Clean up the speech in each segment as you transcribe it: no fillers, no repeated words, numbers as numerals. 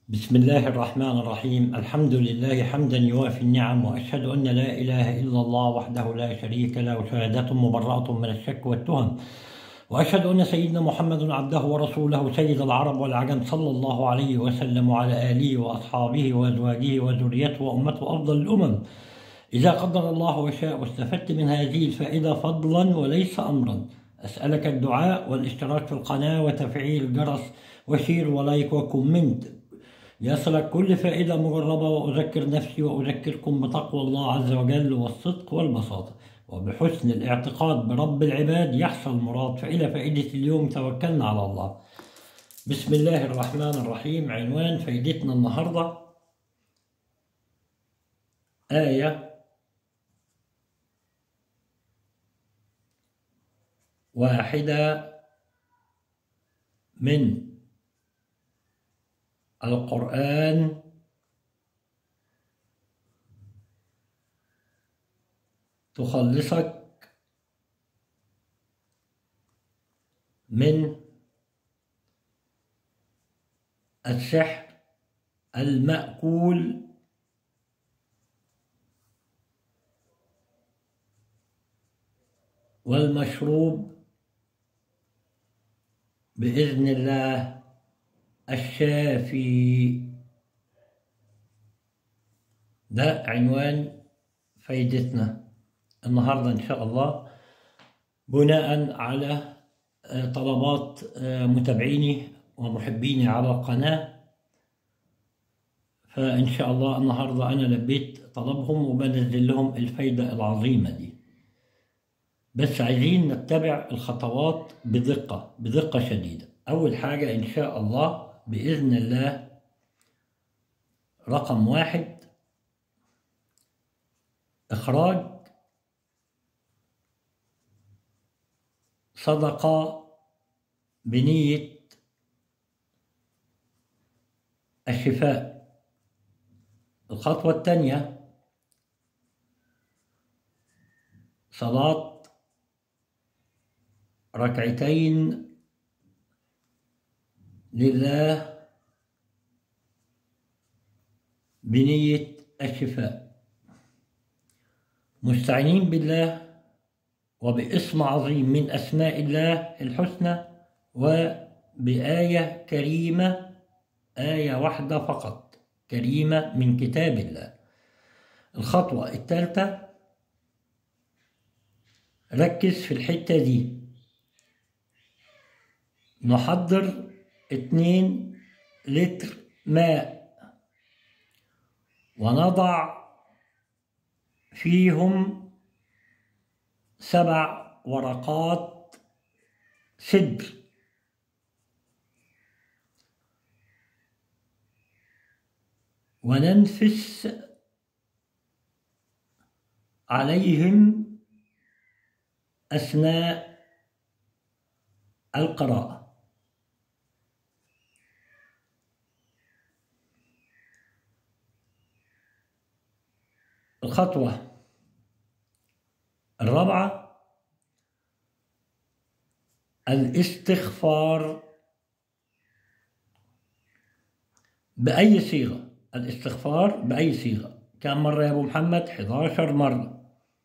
بسم الله الرحمن الرحيم. الحمد لله حمدا يوافي النعم، وأشهد أن لا إله إلا الله وحده لا شريك له، شهادة مبرأة من الشك والتهم. وأشهد أن سيدنا محمد عبده ورسوله، سيد العرب والعجم، صلى الله عليه وسلم وعلى آله وأصحابه وأزواجه وذريته وأمته أفضل الأمم. إذا قدر الله وشاء واستفدت من هذه الفائدة فضلا وليس أمرا، أسألك الدعاء والاشتراك في القناة وتفعيل الجرس وشير ولايك وكومنت ليصلك كل فائدة مجربة. وأذكر نفسي وأذكركم بتقوى الله عز وجل والصدق والبساطة، وبحسن الاعتقاد برب العباد يحصل المراد. فإلى فائدة اليوم توكلنا على الله. بسم الله الرحمن الرحيم. عنوان فائدتنا النهاردة آية واحدة من القرآن تخلصك من السحر المأكول والمشروب بإذن الله الشافي. ده عنوان فايدتنا النهاردة إن شاء الله، بناء على طلبات متابعيني ومحبيني على القناة. فإن شاء الله النهاردة أنا لبيت طلبهم وبنزل لهم الفايدة العظيمة دي، بس عايزين نتبع الخطوات بدقة شديدة. أول حاجة إن شاء الله بإذن الله، رقم 1، إخراج صدقة بنية الشفاء. الخطوة الثانية، صلاة ركعتين لله بنية الشفاء، مستعينين بالله وباسم عظيم من أسماء الله الحسنى وبآية كريمة، آية واحدة فقط كريمة من كتاب الله. الخطوة الثالثة، ركز في الحتة دي، نحضر 2 لتر ماء ونضع فيهم 7 ورقات سدر، وننفس عليهم أثناء القراءة. الخطوة الرابعة، الاستغفار بأي صيغة. الاستغفار بأي صيغة. كم مرة يا أبو محمد؟ 11 مرة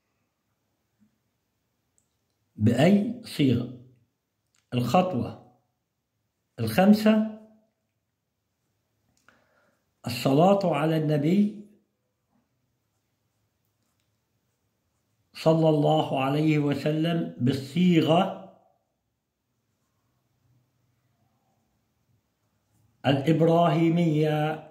بأي صيغة. الخطوة الخامسة، الصلاة على النبي صلى الله عليه وسلم بالصيغة الإبراهيمية.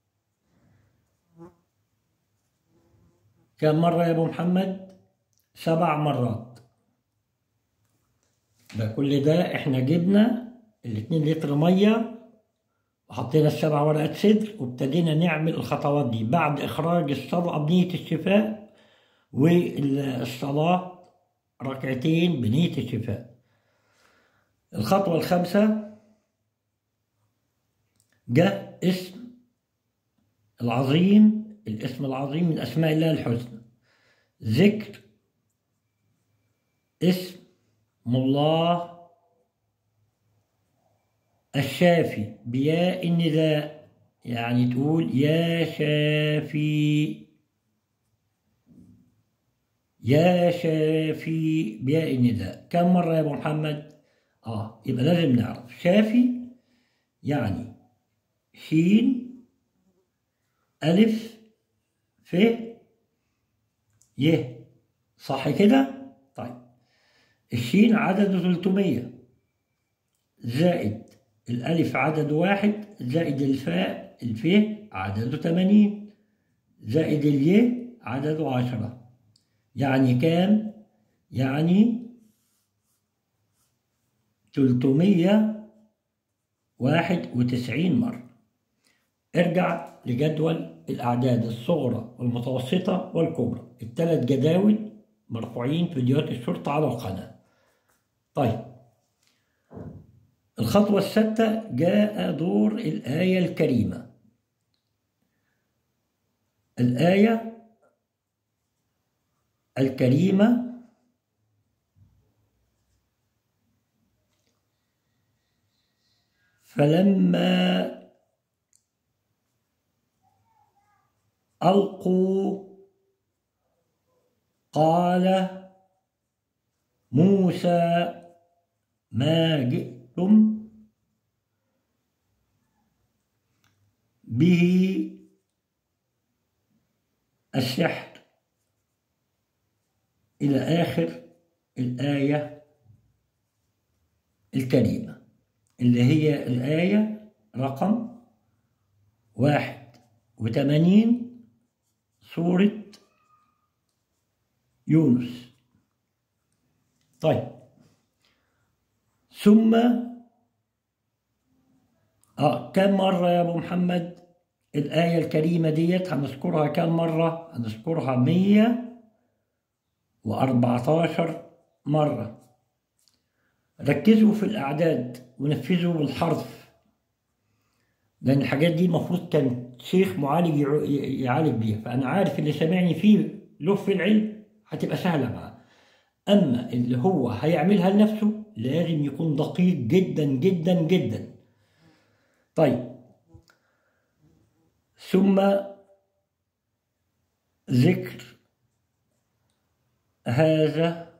كم مرة يا أبو محمد؟ 7 مرات. ده كل ده احنا جبنا 2 لتر مية وحطينا 7 ورقات صدر وابتدينا نعمل الخطوات دي بعد إخراج الصدقة بنية الشفاء والصلاة ركعتين بنية الشفاء. الخطوة الخامسة، جاء الاسم العظيم من أسماء الله الحسنى، ذكر اسم الله الشافي بياء النداء يعني تقول يا شافي، يا شافي بياء النداء. كم مرة يا أبو محمد؟ يبقى لازم نعرف شافي يعني شين ألف ف ي، صح كده؟ طيب الشين عدده 300 زائد الألف عدده 1 زائد الفاء الف عدده 80 زائد الي عدده 10، يعني كام؟ يعني 391 مرة. ارجع لجدول الأعداد الصغرى والمتوسطة والكبرى، الثلاث جداول مرفوعين في فيديوهات الشرطة على القناة. طيب الخطوة السادسة جاء دور الآية الكريمة. الآية الكريمة فلما ألقوا قال موسى ما جئتم به السحر، إلى آخر الآية الكريمة اللي هي الآية رقم 81 سورة يونس. طيب ثم كم مرة يا أبو محمد الآية الكريمة ديت هنذكرها؟ كم مرة؟ هنذكرها 114 مرة. ركزوا في الأعداد ونفذوا بالحرف، لأن الحاجات دي المفروض كان شيخ معالج يعالج بيها، فأنا عارف اللي سامعني فيه له في العلم هتبقى سهلة معاه. أما اللي هو هيعملها لنفسه لازم يكون دقيق جدا جدا جدا. طيب ثم ذكر هذا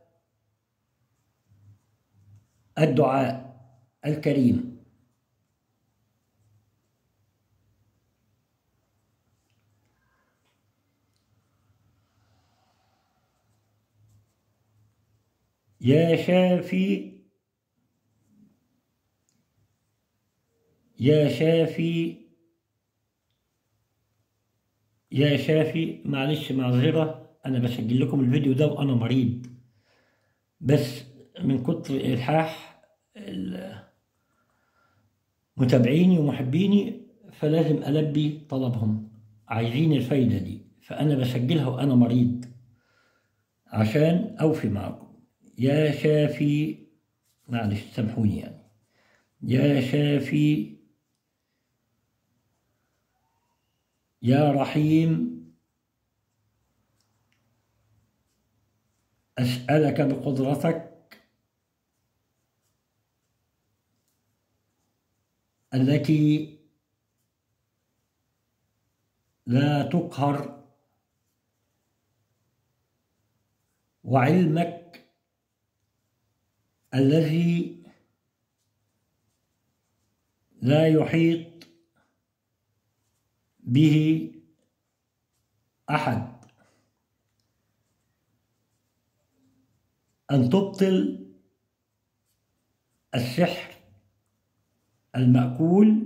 الدعاء الكريم. يا شافي، يا شافي، يا شافي. معلش معذرة، أنا بسجل لكم الفيديو ده وأنا مريض، بس من كتر إلحاح متابعيني ومحبيني فلازم ألبي طلبهم، عايزين الفايدة دي، فأنا بسجلها وأنا مريض عشان أوفي معكم. يا شافي، معلش سامحوني يعني. يا شافي يا رحيم أسألك بقدرتك التي لا تقهر وعلمك الذي لا يحيط به أحد، أن تبطل السحر المأكول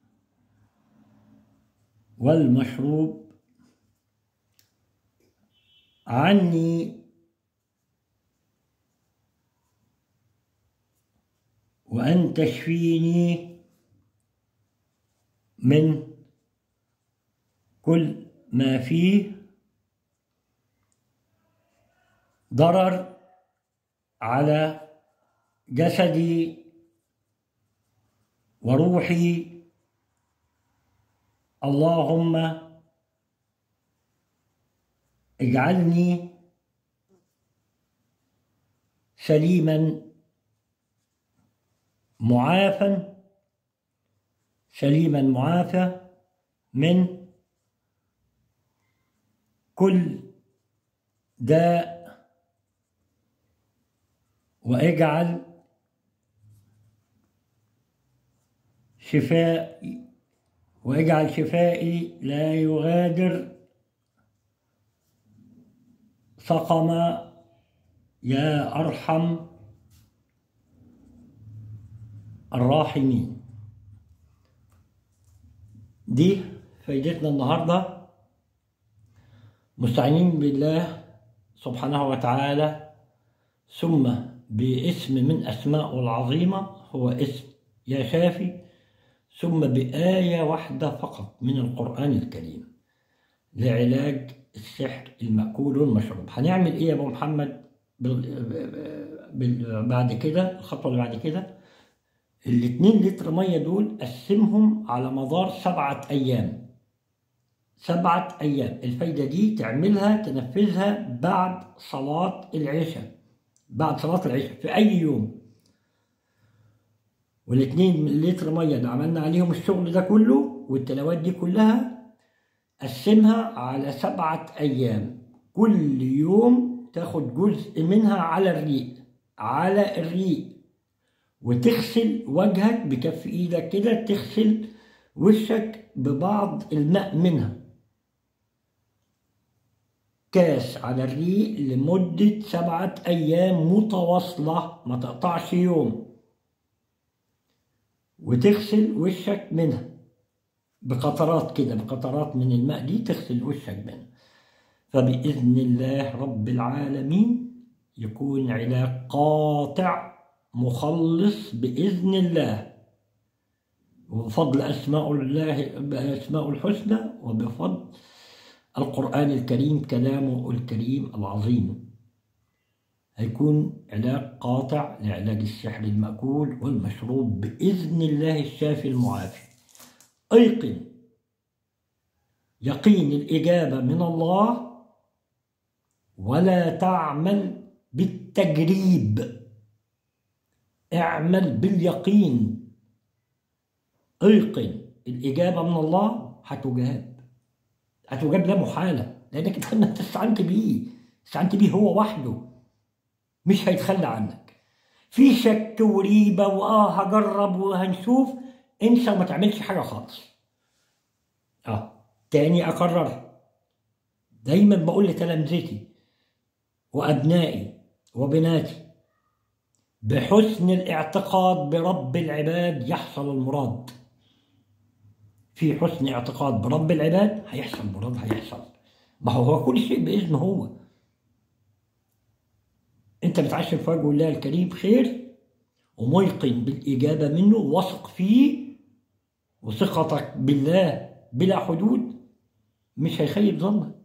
والمشروب عني، وأن تشفيني من كل ما فيه ضرر على جسدي وروحي. اللهم اجعلني سليما معافى، سليما معافى من كل داء، واجعل شفائي لا يغادر سقما يا أرحم الراحمين. دي فايدتنا النهاردة، مستعينين بالله سبحانه وتعالى، ثم باسم من أسمائه العظيمة هو اسم يا شافي، ثم بآية واحدة فقط من القرآن الكريم لعلاج السحر المأكول والمشروب. هنعمل ايه يا ابو محمد بعد كده؟ الخطوة اللي بعد كده، ال2 لتر مية دول قسمهم على مدار 7 أيام. 7 أيام. الفايدة دي تعملها تنفذها بعد صلاة العشاء، في أي يوم. وال2 لتر مية اللي عملنا عليهم الشغل ده كله والتلاوات دي كلها قسمها على 7 أيام. كل يوم تاخد جزء منها على الريق، وتغسل وجهك بكف ايدك كده، تغسل وشك ببعض الماء منها، كاس على الريق لمدة 7 أيام متواصلة، ما تقطعش يوم، وتغسل وشك منها بقطرات كده، بقطرات من الماء دي تغسل وشك منها. فبإذن الله رب العالمين يكون علاج قاطع مخلص بإذن الله، وبفضل أسماء الحسنى، وبفضل القرآن الكريم كلامه الكريم العظيم، هيكون علاج قاطع لعلاج السحر المأكول والمشروب بإذن الله الشافي المعافي. أيقن يقين الإجابة من الله، ولا تعمل بالتجريب، اعمل باليقين. أيقن الإجابة من الله، هتجاب لا محالة، لأنك أنت استعنت بيه هو وحده، مش هيتخلى عنك. في شك وريبة هجرب وهنشوف، انسى وما تعملش حاجة خالص. تاني أكرر، دايما بقول لتلامذتي وأبنائي وبناتي، بحسن الاعتقاد برب العباد يحصل المراد. في حسن اعتقاد برب العباد هيحصل المراد، هيحصل. ما هو كل شيء بإذنه هو. انت بتعشر في وجه الله الكريم خير، وميقن بالإجابة منه، واثق فيه، وثقتك بالله بلا حدود، مش هيخيب ظنك.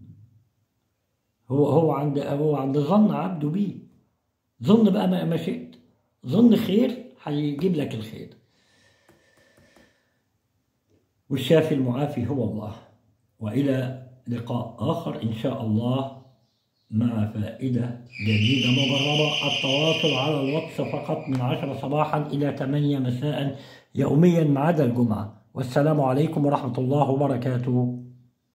هو عند ظن عبده بيه. ظن بقى ما شئت، ظن خير هيجيب لك الخير. والشافي المعافي هو الله. وإلى لقاء آخر إن شاء الله مع فائدة جديدة مجربة. التواصل على الواتس فقط من 10 صباحا إلى 8 مساء يوميا ما عدا الجمعة. والسلام عليكم ورحمة الله وبركاته.